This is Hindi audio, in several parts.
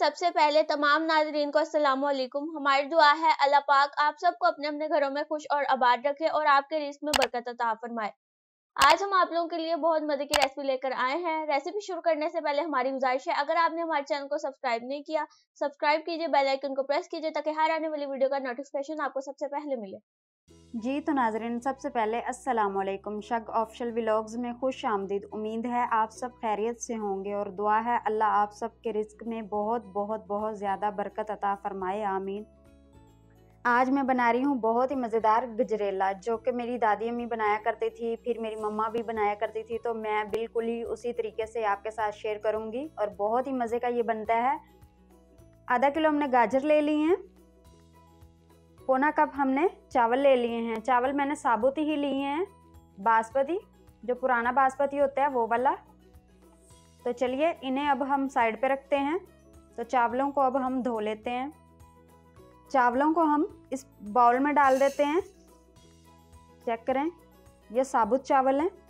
सबसे पहले तमाम नाज़रीन को अस्सलाम वालेकुम। हमारी दुआ है अल्लाह पाक आप सबको अपने अपने घरों में खुश और आबाद रखे और आपके रिज़्क़ में बरकत अता फरमाए। आज हम आप लोगों के लिए बहुत मज़े की रेसिपी लेकर आए हैं। रेसिपी शुरू करने से पहले हमारी गुजारिश है, अगर आपने हमारे चैनल को सब्सक्राइब नहीं किया, सब्सक्राइब कीजिए, बेल आइकन को प्रेस कीजिए ताकि हर आने वाली वीडियो का नोटिफिकेशन आपको सबसे पहले मिले। जी तो नाज़रीन, सबसे पहले अस्सलाम वालेकुम। शग ऑफिशियल व्लॉग्स में खुश आमदीद। उम्मीद है आप सब खैरियत से होंगे और दुआ है अल्लाह आप सब के रिज़्क़ में बहुत बहुत बहुत ज़्यादा बरकत अता फरमाए, आमीन। आज मैं बना रही हूँ बहुत ही मज़ेदार गजरेला, जो कि मेरी दादी अम्मी बनाया करती थी, फिर मेरी मम्मा भी बनाया करती थी, तो मैं बिल्कुल ही उसी तरीके से आपके साथ शेयर करूँगी और बहुत ही मज़े का ये बनता है। आधा किलो हमने गाजर ले लिए हैं, पौना कप हमने चावल ले लिए हैं। चावल मैंने साबुत ही लिए हैं, बासमती, जो पुराना बासमती होता है वो वाला। तो चलिए इन्हें अब हम साइड पे रखते हैं। तो चावलों को अब हम धो लेते हैं। चावलों को हम इस बाउल में डाल देते हैं। चेक करें, ये साबुत चावल हैं।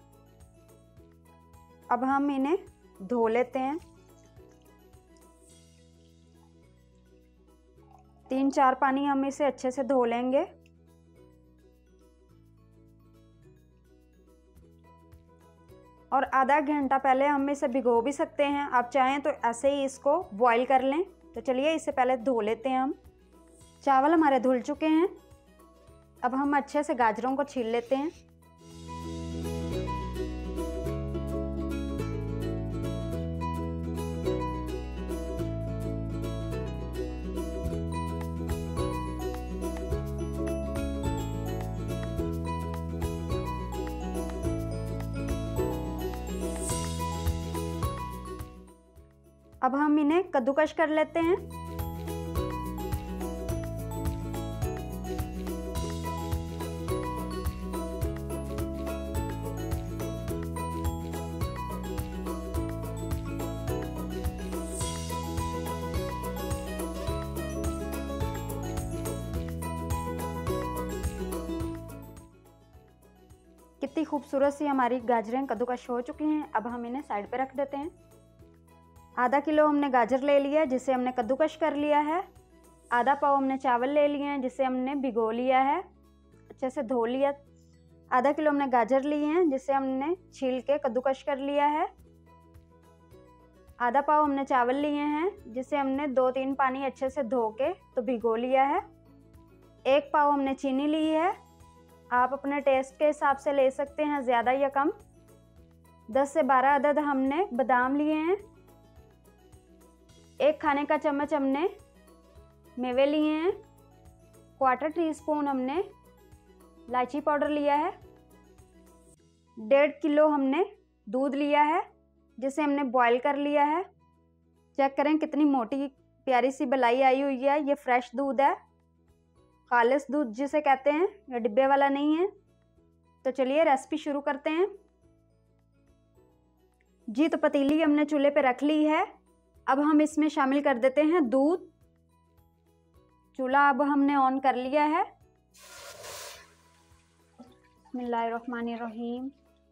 अब हम इन्हें धो लेते हैं। 3-4 पानी हम इसे अच्छे से धो लेंगे। और आधा घंटा पहले हम इसे भिगो भी सकते हैं, आप चाहें तो ऐसे ही इसको बॉईल कर लें। तो चलिए इसे पहले धो लेते हैं हम। चावल हमारे धुल चुके हैं। अब हम अच्छे से गाजरों को छील लेते हैं। अब हम इन्हें कद्दूकश कर लेते हैं। कितनी खूबसूरत सी हमारी गाजरें कद्दूकश हो चुकी हैं। अब हम इन्हें साइड पे रख देते हैं। आधा किलो हमने गाजर ले लिया है, जिसे हमने कद्दूकश कर लिया है। आधा पाव हमने चावल ले लिए हैं, जिसे हमने भिगो लिया है, अच्छे से धो लिया। आधा किलो हमने गाजर लिए हैं, जिसे हमने छील के कद्दूकश कर लिया है। आधा पाव हमने चावल लिए हैं, जिसे हमने 2-3 पानी अच्छे से धो के तो भिगो लिया है। 1 पाव हमने चीनी ली है, आप अपने टेस्ट के हिसाब से ले सकते हैं, ज़्यादा या कम। 10 से 12 अदद हमने बादाम लिए हैं। 1 खाने का चम्मच हमने मेवे लिए हैं। 1/4 टीस्पून हमने इलायची पाउडर लिया है। 1.5 किलो हमने दूध लिया है, जिसे हमने बॉईल कर लिया है। चेक करें कितनी मोटी प्यारी सी मलाई आई हुई है। ये फ्रेश दूध है, खालिस दूध जिसे कहते हैं, ये डिब्बे वाला नहीं है। तो चलिए रेसिपी शुरू करते हैं। जी तो पतीली हमने चूल्हे पे रख ली है। अब हम इसमें शामिल कर देते हैं दूध। चूल्हा अब हमने ऑन कर लिया है। बिस्मिल्लाहिर्रहमानिर्रहीम।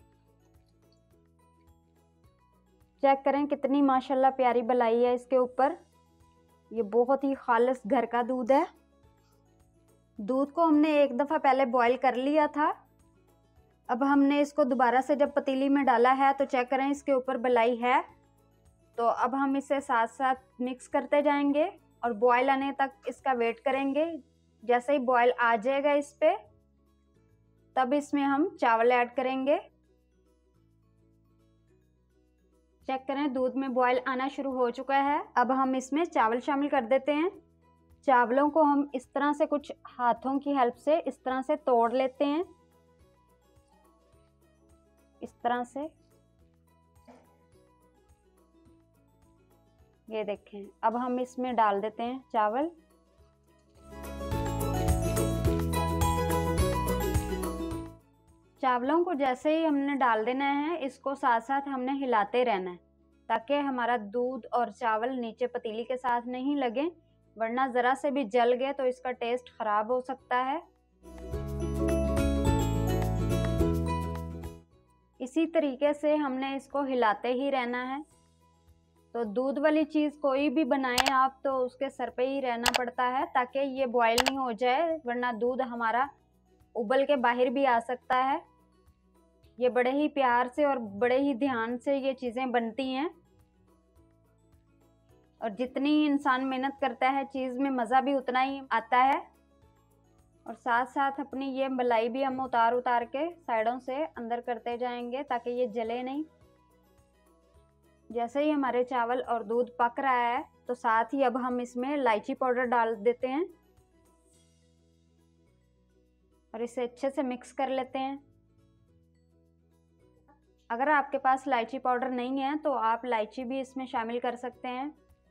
चेक करें कितनी माशाल्लाह प्यारी मलाई है इसके ऊपर। ये बहुत ही खालिस घर का दूध है। दूध को हमने एक दफ़ा पहले बॉईल कर लिया था। अब हमने इसको दोबारा से जब पतीली में डाला है तो चेक करें इसके ऊपर मलाई है। तो अब हम इसे साथ साथ मिक्स करते जाएंगे और बॉईल आने तक इसका वेट करेंगे। जैसे ही बॉईल आ जाएगा इस पे, तब इसमें हम चावल ऐड करेंगे। चेक करें दूध में बॉईल आना शुरू हो चुका है। अब हम इसमें चावल शामिल कर देते हैं। चावलों को हम इस तरह से कुछ हाथों की हेल्प से इस तरह से तोड़ लेते हैं, इस तरह से। ये देखें, अब हम इसमें डाल देते हैं चावल। चावलों को जैसे ही हमने डाल देना है, इसको साथ साथ हमने हिलाते रहना है ताकि हमारा दूध और चावल नीचे पतीली के साथ नहीं लगे, वरना ज़रा से भी जल गए तो इसका टेस्ट ख़राब हो सकता है। इसी तरीके से हमने इसको हिलाते ही रहना है। तो दूध वाली चीज़ कोई भी बनाएं आप तो उसके सर पे ही रहना पड़ता है ताकि ये बॉयल नहीं हो जाए, वरना दूध हमारा उबल के बाहर भी आ सकता है। ये बड़े ही प्यार से और बड़े ही ध्यान से ये चीज़ें बनती हैं, और जितनी इंसान मेहनत करता है चीज़ में मज़ा भी उतना ही आता है। और साथ साथ अपनी ये मलाई भी हम उतार उतार के साइडों से अंदर करते जाएंगे ताकि ये जले नहीं। जैसे ही हमारे चावल और दूध पक रहा है तो साथ ही अब हम इसमें इलायची पाउडर डाल देते हैं और इसे अच्छे से मिक्स कर लेते हैं। अगर आपके पास इलायची पाउडर नहीं है तो आप इलायची भी इसमें शामिल कर सकते हैं।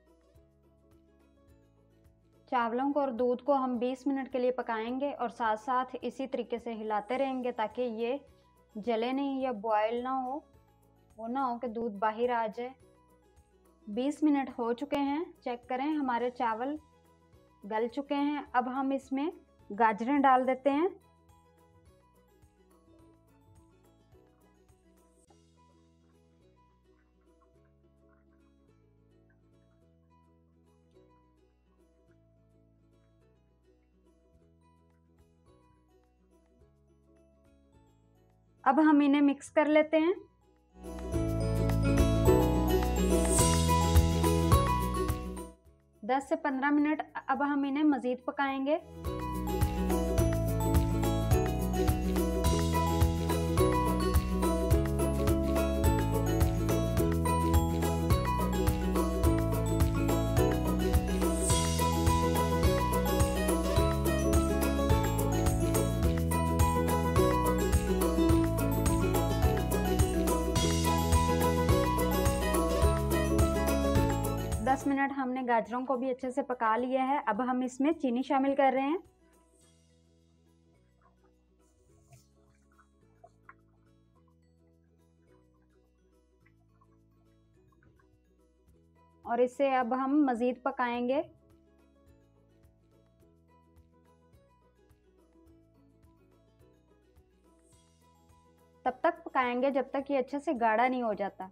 चावलों को और दूध को हम 20 मिनट के लिए पकाएंगे और साथ साथ इसी तरीके से हिलाते रहेंगे ताकि ये जले नहीं या बॉयल ना हो, वो ना हो कि दूध बाहर आ जाए। 20 मिनट हो चुके हैं, चेक करें हमारे चावल गल चुके हैं। अब हम इसमें गाजरें डाल देते हैं। अब हम इन्हें मिक्स कर लेते हैं। दस से 15 मिनट अब हम इन्हें मज़ीद पकाएंगे। दस मिनट हमने गाजरों को भी अच्छे से पका लिया है। अब हम इसमें चीनी शामिल कर रहे हैं। और इसे अब हम मज़ीद पकाएंगे। तब तक पकाएंगे जब तक ये अच्छे से गाढ़ा नहीं हो जाता।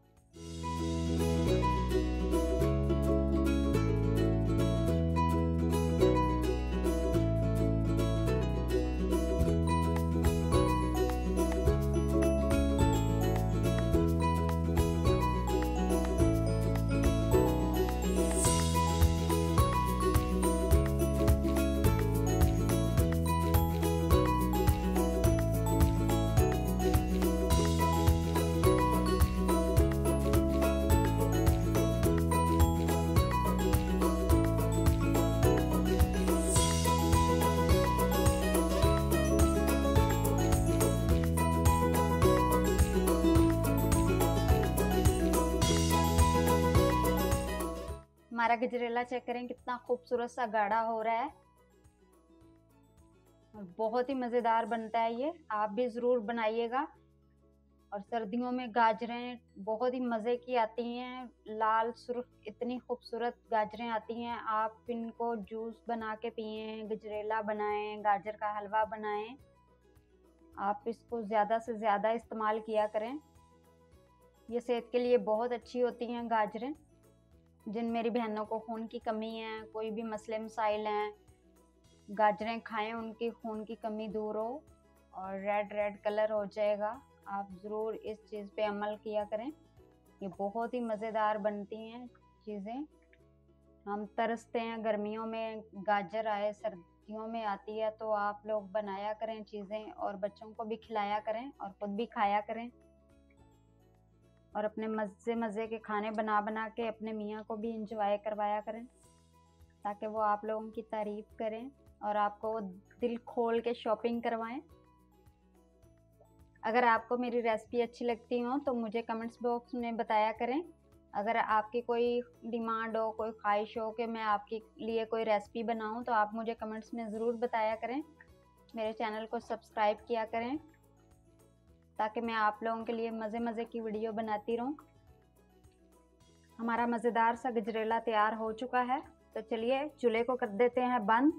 हमारा गजरेला चेक करें कितना खूबसूरत सा गाढ़ा हो रहा है और बहुत ही मज़ेदार बनता है ये। आप भी ज़रूर बनाइएगा। और सर्दियों में गाजरें बहुत ही मज़े की आती हैं, लाल सुर्ख इतनी खूबसूरत गाजरें आती हैं। आप इनको जूस बना के पिएं, गजरेला बनाएं, गाजर का हलवा बनाएं। आप इसको ज़्यादा से ज़्यादा इस्तेमाल किया करें। ये सेहत के लिए बहुत अच्छी होती हैं गाजरें। जिन मेरी बहनों को खून की कमी है, कोई भी मसले मसाइल हैं, गाजरें खाएं, उनकी खून की कमी दूर हो और रेड कलर हो जाएगा। आप ज़रूर इस चीज़ पे अमल किया करें। ये बहुत ही मज़ेदार बनती हैं चीज़ें। हम तरसते हैं गर्मियों में, गाजर आए सर्दियों में आती है, तो आप लोग बनाया करें चीज़ें और बच्चों को भी खिलाया करें और ख़ुद भी खाया करें। और अपने मज़े के खाने बना बना के अपने मियाँ को भी इंजॉय करवाया करें ताकि वो आप लोगों की तारीफ़ करें और आपको वो दिल खोल के शॉपिंग करवाएं। अगर आपको मेरी रेसिपी अच्छी लगती हो तो मुझे कमेंट्स बॉक्स में बताया करें। अगर आपकी कोई डिमांड हो, कोई ख्वाहिश हो कि मैं आपके लिए कोई रेसिपी बनाऊं तो आप मुझे कमेंट्स में ज़रूर बताया करें। मेरे चैनल को सब्सक्राइब किया करें ताकि मैं आप लोगों के लिए मज़े की वीडियो बनाती रहूं। हमारा मज़ेदार सा गजरेला तैयार हो चुका है, तो चलिए चूल्हे को कर देते हैं बंद।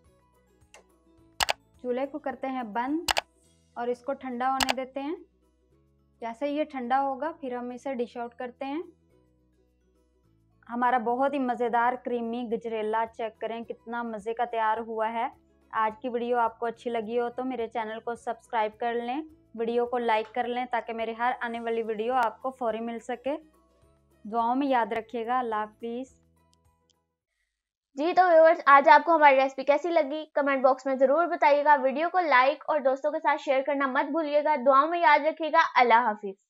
चूल्हे को करते हैं बंद और इसको ठंडा होने देते हैं। जैसे ये ठंडा होगा फिर हम इसे डिश आउट करते हैं। हमारा बहुत ही मज़ेदार क्रीमी गजरेला चेक करें कितना मज़े का तैयार हुआ है। आज की वीडियो आपको अच्छी लगी हो तो मेरे चैनल को सब्सक्राइब कर लें, वीडियो को लाइक कर लें ताकि मेरी हर आने वाली वीडियो आपको फौरी मिल सके। दुआओं में याद रखिएगा। अल्लाह हाफिज़। जी तो व्यूअर्स, आज आपको हमारी रेसिपी कैसी लगी कमेंट बॉक्स में ज़रूर बताइएगा। वीडियो को लाइक और दोस्तों के साथ शेयर करना मत भूलिएगा। दुआओं में याद रखिएगा। अल्लाह हाफिज़।